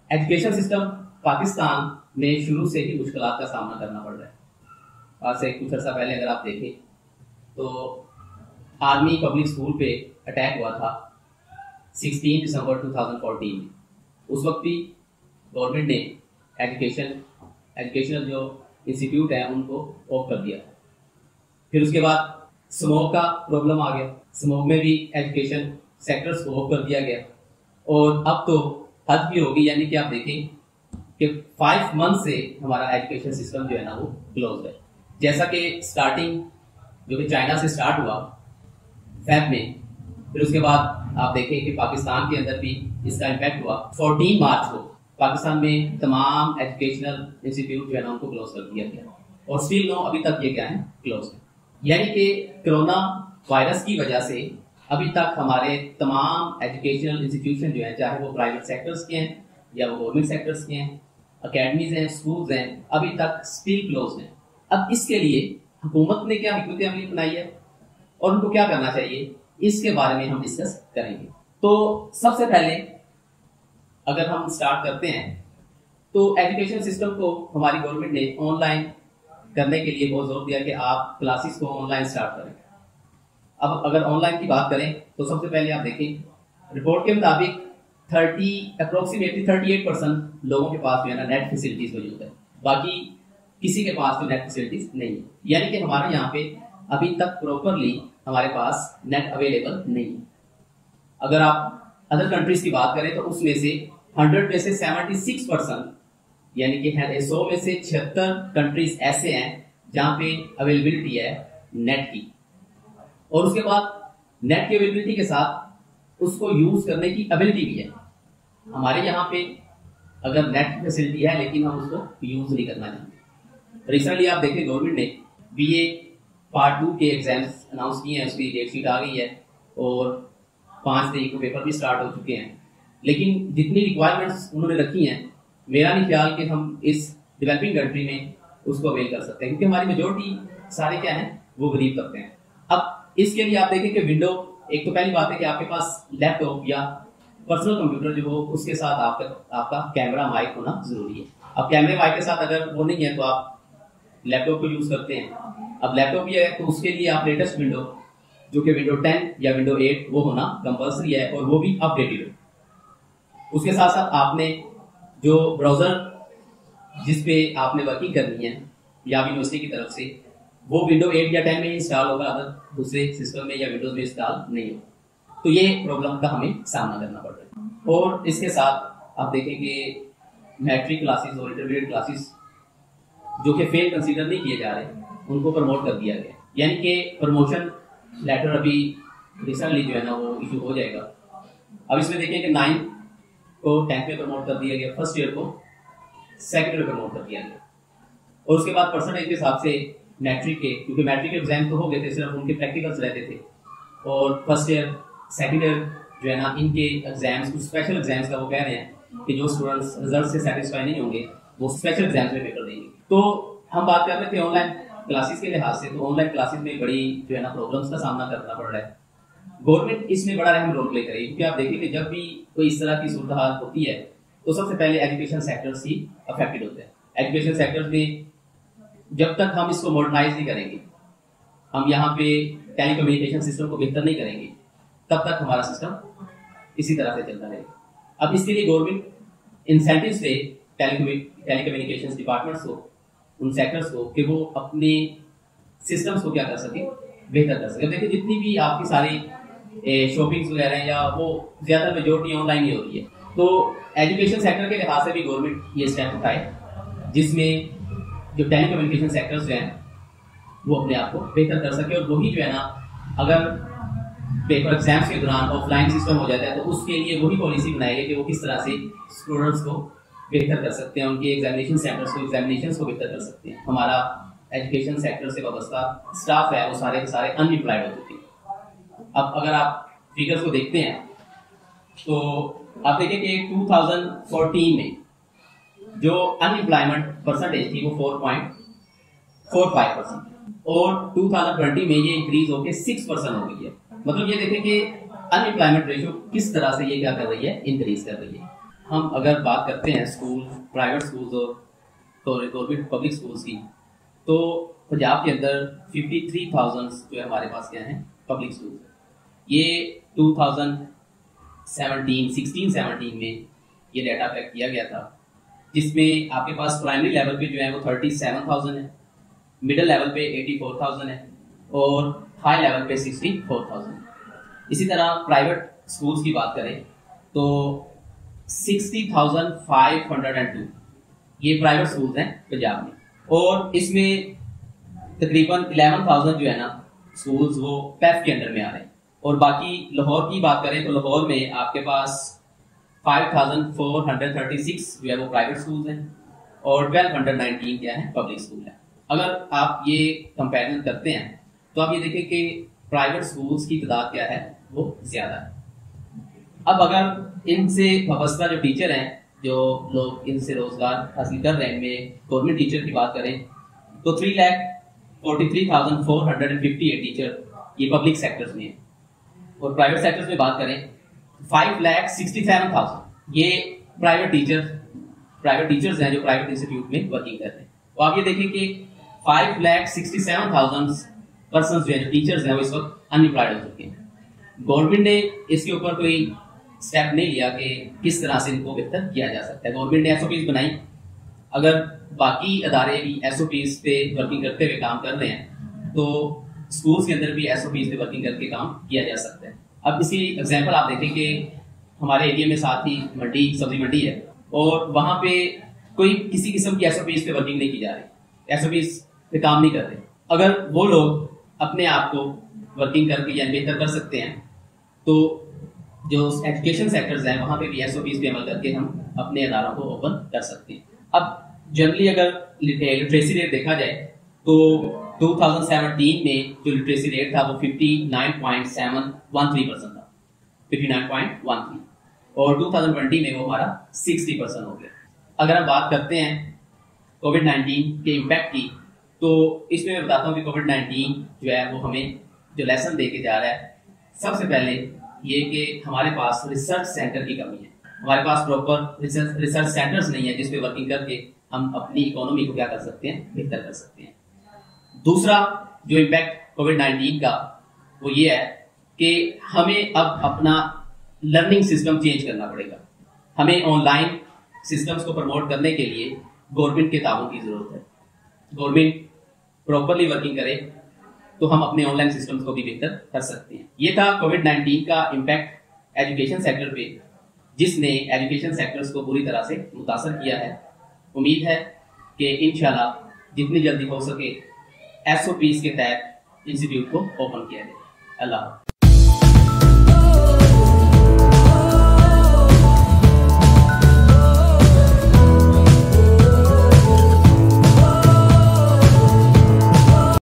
Education system Pakistan में शुरू से ही मुश्किलात का सामना करना पड़ रहा है। आज से कुछ अर्सा पहले अगर आप देखें तो आर्मी पब्लिक स्कूल पे अटैक हुआ था 16 दिसंबर 2014 में। उस वक्त भी गवर्नमेंट ने एजुकेशनल जो इंस्टीट्यूट है उनको ऑफ कर दिया। फिर उसके बाद स्मोक का प्रॉब्लम आ गया, स्मोक में भी एजुकेशन सेक्टर्स को ऑफ कर दिया गया। और अब तो हद भी होगी, यानी कि आप देखें कि 5 मंथ से हमारा एजुकेशन सिस्टम जो है ना वो क्लोज है। जैसा कि स्टार्टिंग जो कि चाइना से स्टार्ट हुआ फेब में, फिर उसके बाद आप देखें कि पाकिस्तान के अंदर भी इसका इम्पैक्ट हुआ। 14 मार्च को पाकिस्तान में तमाम एजुकेशनल इंस्टीट्यूट जो है ना उनको क्लोज कर दिया गया और स्टिल नो अभी तक ये क्या है, क्लोज है। यानी कि कोरोना वायरस की वजह से अभी तक हमारे तमाम एजुकेशनल इंस्टीट्यूशन जो है, चाहे वो प्राइवेट सेक्टर्स के हैं या वो गवर्नमेंट सेक्टर्स के हैं, अकेडमीज हैं, स्कूल्स हैं, अभी तक स्टिल क्लोज हैं। अब इसके लिए हुकूमत ने क्या हिकमत अमली बनाई है और उनको क्या करना चाहिए, इसके बारे में हम डिस्कस करेंगे। तो सबसे पहले अगर हम स्टार्ट करते हैं तो एजुकेशन सिस्टम को हमारी गवर्नमेंट ने ऑनलाइन करने के लिए बहुत जोर दिया कि आप क्लासेस को ऑनलाइन स्टार्ट करें। अब अगर ऑनलाइन की बात करें तो सबसे पहले आप देखें रिपोर्ट के मुताबिक अप्रोक्सीमेटली 38% लोगों के पास जो है ना नेट फैसिलिटीज मौजूद है, बाकी किसी के पास तो नेट फैसिलिटीज नहीं है। यानी कि हमारे यहाँ पे अभी तक प्रॉपरली हमारे पास नेट अवेलेबल नहीं है। अगर आप अदर कंट्रीज की बात करें तो उसमें से 100 में से 76%, यानी कि 100 में से 76 कंट्रीज ऐसे हैं जहां पे अवेलेबिलिटी है नेट की। और उसके बाद नेट की अवेलेबिलिटी के साथ उसको यूज करने की एबिलिटी भी है। हमारे यहाँ पे अगर नेट फैसिलिटी है लेकिन हम उसको यूज नहीं करना चाहते। रिसेंटली आप देखें गवर्नमेंट ने बीए पार्ट 2 के एग्जाम्स अनाउंस किए हैं, उसकी डेट शीट आ गई है और 5 तारीख को पेपर भी स्टार्ट हो चुके हैं। लेकिन जितनी रिक्वायरमेंट्स उन्होंने रखी हैं, मेरा नहीं ख्याल कि हम इस डेवलपिंग कंट्री में उसको अवेल कर सकते हैं, क्योंकि हमारी मेजोरिटी सारे क्या है वो गरीब तबके हैं। अब इसके लिए आप देखें कि विंडो, एक तो पहली बात है कि आपके पास लैपटॉप या पर्सनल कंप्यूटर जो हो उसके साथ आपका कैमरा माइक होना जरूरी है। अब कैमरे माइक के साथ अगर वो नहीं है तो आप लैपटॉप को यूज करते हैं। अब लैपटॉप भी है तो उसके लिए आप लेटेस्ट विंडो जो कि विंडो 10 या विंडो 8 वो होना कंपल्सरी है और वो भी अपडेटेड हो। उसके साथ साथ आपने जो ब्राउजर जिस पे आपने वर्किंग करनी है या यूनिवर्सिटी की तरफ से, वो विंडो 8 या 10 में इंस्टॉल होगा, अगर दूसरे सिस्टम में या विंडोज में इंस्टॉल नहीं हो तो ये प्रॉब्लम का हमें सामना करना पड़ रहा है। और इसके साथ आप देखें कि मैट्रिक क्लासेस और इंटरमीडिएट क्लासेस जो कि फेल कंसीडर नहीं किए जा रहे, उनको प्रमोट कर दिया गया। यानी कि प्रमोशन लेटर अभी रिसेंटली जो है ना वो इशू हो जाएगा। अब इसमें देखें कि 9 को 10th में प्रमोट कर दिया गया, फर्स्ट ईयर को सेकंड ईयर प्रमोट कर दिया गया। और उसके बाद परसेंटेज के हिसाब से मैट्रिक के, क्योंकि मैट्रिक के एग्जाम तो हो गए थे, सिर्फ उनके प्रैक्टिकल्स रहते थे और फर्स्ट ईयर सेकंड ईयर जो है ना इनके एग्जाम्स, कुछ स्पेशल एग्जाम्स का वो कह रहे हैं कि जो स्टूडेंट्स रिजल्ट से सेटिस्फाई नहीं होंगे वो स्पेशल एग्जाम्स में पेपर देंगे। तो हम बात कर रहे थे ऑनलाइन क्लासेस के लिहाज से, तो ऑनलाइन क्लासेस में बड़ी जो है ना प्रॉब्लम्स का सामना करना पड़ रहा है। गवर्नमेंट इसमें बड़ा अहम रोल प्ले करेगी, क्योंकि आप देखिए कि जब भी कोई इस तरह की सूरत हाल होती है तो सबसे पहले एजुकेशन सेक्टर्स ही अफेक्टेड होते हैं। एजुकेशन सेक्टर्स में जब तक हम इसको मॉडर्नाइज नहीं करेंगे, हम यहाँ पे टेलीकम्युनिकेशन सिस्टम को बेहतर नहीं करेंगे, तब तक हमारा सिस्टम इसी तरह से चलता रहेगा। अब इसके लिए गवर्नमेंट इंसेंटिव्स दे टेलीकम्युनिकेशन डिपार्टमेंट्स को, उन सेक्टर्स को, कि वो अपने सिस्टम्स को क्या कर सके, बेहतर कर सके। देखिए जितनी भी आपकी सारी शॉपिंग्स वगैरह हैं या वो ज्यादा मेजोरिटी ऑनलाइन ही होती है, तो एजुकेशन सेक्टर के लिहाज से भी गवर्नमेंट ये स्टेप उठाए जिसमें जो टेलीकम्युनिकेशन सेक्टर्स जो हैं वो अपने आप को बेहतर कर सके। और वही जो है ना, अगर पेपर एग्जाम्स के दौरान ऑफलाइन सिस्टम हो जाता है तो उसके लिए वही पॉलिसी बनाएगी कि वो किस तरह से स्टूडेंट्स को बेहतर कर सकते हैं, उनके एग्जामिनेशन सेंटर्स को, एग्जामिनेशंस को बेहतर कर सकते हैं। हमारा एजुकेशन सेक्टर से वाबस्ता स्टाफ है वो सारे के सारे अनएम्प्लॉयड हो चुके हैं। अब अगर आप फिगर्स को देखते हैं तो आप देखिए कि 2014 में जो अनएम्प्लॉयमेंट परसेंटेज थी वो 4.45% और 2020 में ये इंक्रीज होकर 6% हो गई है। मतलब ये देखें कि अनएम्प्लॉयमेंट रेशियो किस तरह से ये क्या कर रही है, इंक्रीज कर रही है। हम अगर बात करते हैं स्कूल, प्राइवेट स्कूल्स और गवर्नमेंट पब्लिक स्कूल्स की, तो पंजाब के अंदर 53,000 जो है हमारे पास क्या हैं पब्लिक स्कूल। ये 2016-17 में ये डाटा कलेक्ट किया गया था, जिसमें आपके पास प्राइमरी लेवल पे जो है वो 37,000 है, मिडिल लेवल पे 84,000 है और हाई लेवल पे 64,000। इसी तरह प्राइवेट स्कूल्स की बात करें तो 60,502 ये प्राइवेट स्कूल्स हैं पंजाब में, और इसमें तकरीबन 11,000 जो है ना स्कूल्स वो पैफ के अंडर में आ रहे हैं। और बाकी लाहौर की बात करें तो लाहौर में आपके पास 5,436 जो है वो प्राइवेट स्कूल्स हैं और 1,219 क्या है पब्लिक स्कूल है। अगर आप ये कंपैरिजन करते हैं तो आप ये देखें कि प्राइवेट स्कूल्स की तादाद क्या है वो ज्यादा है। अब अगर इनसे वाबस्ता जो टीचर हैं, जो लोग इनसे रोजगार हासिल कर रहे हैं, इनमें गवर्नमेंट टीचर की बात करें तो 3,43,458 टीचर ये पब्लिक सेक्टर्स में है, और प्राइवेट सेक्टर्स में बात करें 5,67,000 ये प्राइवेट टीचर्स हैं जो प्राइवेट इंस्टीट्यूट में वर्किंग कर रहे हैं। तो आप ये देखें कि 5,67,000 पर्सन जो है टीचर्स हैं वो इस वक्त अनएम्प्लॉयड हो चुके हैं। गवर्नमेंट ने इसके ऊपर कोई स्टेप नहीं लिया कि किस तरह से इनको बेहतर किया जा सकता है। गवर्नमेंट ने एसओपीज बनाई, अगर बाकी अदारे भी एसओपीज पे वर्किंग करते हुए काम कर रहे हैं तो स्कूल्स के अंदर भी एसओपीज पे वर्किंग करके काम किया जा सकता है। अब इसकी एग्जांपल आप देखें कि हमारे एरिया में साथ ही मंडी, सब्जी मंडी है, और वहां पे कोई किसी किस्म की एसओपीज पे वर्किंग नहीं की जा रही, एसओपीज पे काम नहीं कर रहे। अगर वो लोग अपने आप को वर्किंग करके या बेहतर कर सकते हैं तो जो एजुकेशन सेक्टर्स हैं वहां पे भी एसओपीज पे अमल करके हम अपने अदारों को ओपन कर सकते हैं। अब जनरली अगर लिटरेसी रेट देखा जाए तो 2017 में जो लिटरेसी रेट था वो 59.713% था, 59.13, और 2020 में वो हमारा 60% हो गया। अगर हम बात करते हैं कोविड-19 के इम्पैक्ट की, तो इसमें मैं बताता हूँ कि कोविड-19 जो है वो हमें जो लेसन दे के जा रहा है, सबसे पहले ये कि हमारे पास रिसर्च सेंटर की कमी है। हमारे पास प्रॉपर रिसर्च सेंटर्स नहीं है जिस पे वर्किंग करके हम अपनी इकोनॉमी को क्या कर सकते हैं, बेहतर कर सकते हैं। दूसरा जो इम्पैक्ट कोविड-19 का वो ये है कि हमें अब अपना लर्निंग सिस्टम चेंज करना पड़ेगा। हमें ऑनलाइन सिस्टम्स को प्रमोट करने के लिए गवर्नमेंट के ताउन की जरूरत है। गवर्नमेंट प्रॉपरली वर्किंग करे तो हम अपने ऑनलाइन सिस्टम्स को भी बेहतर कर सकते हैं। ये था कोविड-19 का इम्पैक्ट एजुकेशन सेक्टर पे, जिसने एजुकेशन सेक्टर्स को पूरी तरह से मुतासर किया है। उम्मीद है कि इंशाल्लाह जितनी जल्दी हो सके एसओपीज के तहत इंस्टीट्यूट को ओपन किया जाए। अल्लाह।